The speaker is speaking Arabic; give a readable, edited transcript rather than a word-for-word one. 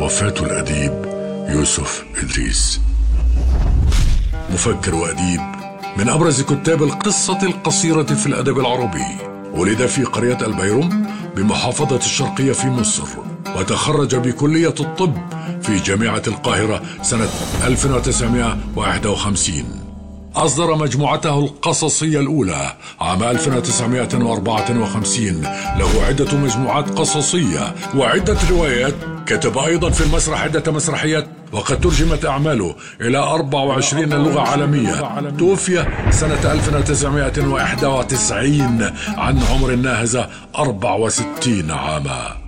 وفاة الأديب يوسف إدريس. مفكر وأديب من أبرز كتاب القصة القصيرة في الأدب العربي. ولد في قرية البيروم بمحافظة الشرقية في مصر، وتخرج بكلية الطب في جامعة القاهرة سنة 1951. أصدر مجموعته القصصية الأولى عام 1954. له عدة مجموعات قصصية وعدة روايات. كتب أيضا في المسرح عدة مسرحيات، وقد ترجمت أعماله إلى 24 لغة عالمية. توفي سنة 1991 عن عمر ناهز 64 عاما.